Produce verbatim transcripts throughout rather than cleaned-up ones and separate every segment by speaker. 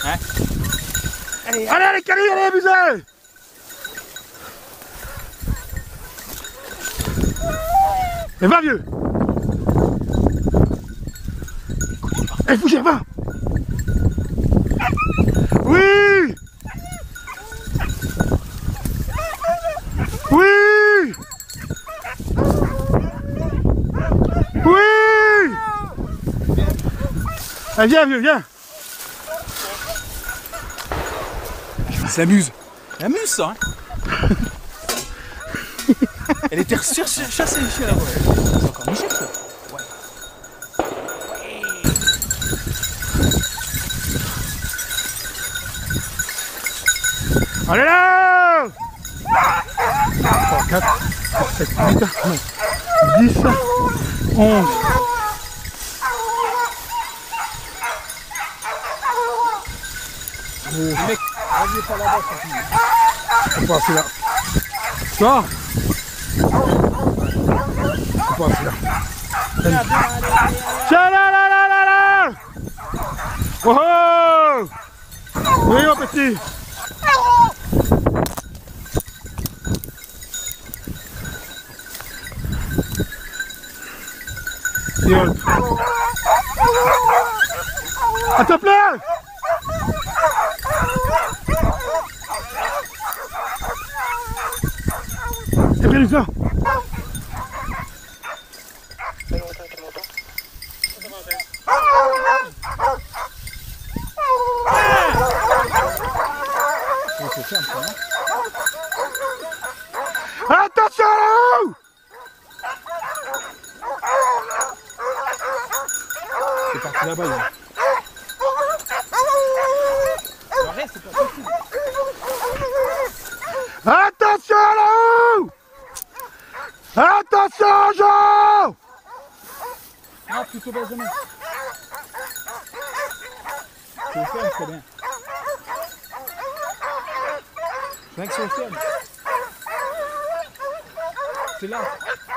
Speaker 1: Hein?
Speaker 2: Allez, allez, allez, Cali, allez, abusez! Et va, vieux! Allez, bougez, va! Oui! Oui! Oui! Allez, viens, vieux, viens!
Speaker 1: Il s'amuse. Il amuse ça, hein. Elle était surchassée ici là. C'est encore Michel ça. Ouais.
Speaker 2: Allez là! trois, quatre, sept, huit, neuf, dix, onze.
Speaker 1: Le mec, vas-y pas là-bas,
Speaker 2: je peux passer là. Ça? Je peux passer là. Tiens là là là là là! Oh oh! Oui mon petit! Gueule. À te plaît! C'est bien ça. Attention là-haut!
Speaker 1: c'est parti là-bas. Là. Arrête, c'est pas possible.
Speaker 2: Attention là-haut! Attention Jean!
Speaker 1: Ah, plutôt Benjamin. C'est au ferme, c'est bien. Je vois que c'est au ferme. C'est là.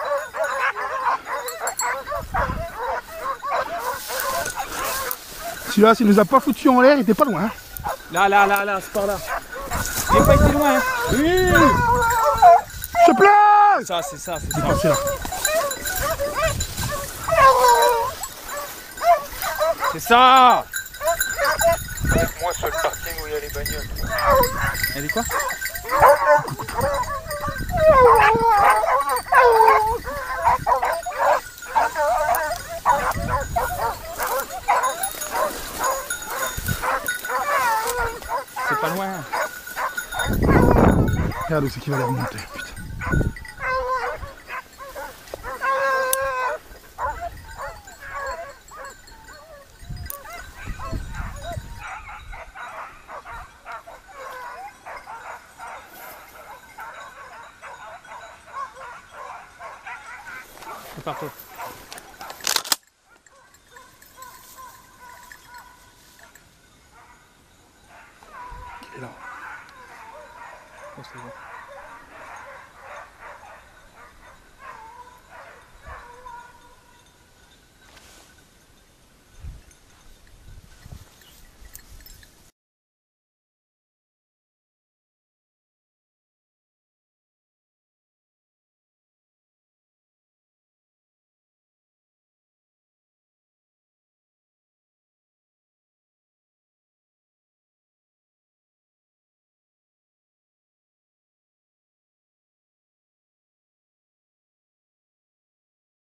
Speaker 2: Celui-là, s'il nous a pas foutu en l'air, il était pas loin. Hein.
Speaker 1: Là, là, là, là, c'est par là. Il n'est pas été loin. Hein. Oui!
Speaker 2: S'il te plaît!
Speaker 1: Ça, c'est ça, c'est
Speaker 2: Il est
Speaker 1: ça.
Speaker 2: passé là.
Speaker 1: C'est ça!
Speaker 3: Avec moi sur le parking où il y a les bagnoles.
Speaker 1: Elle est quoi? C'est pas loin.
Speaker 2: Regarde où c'est qu'il va les remonter. Putain.
Speaker 1: C'est partout.
Speaker 2: Il est là.
Speaker 1: Oh, c'est bon.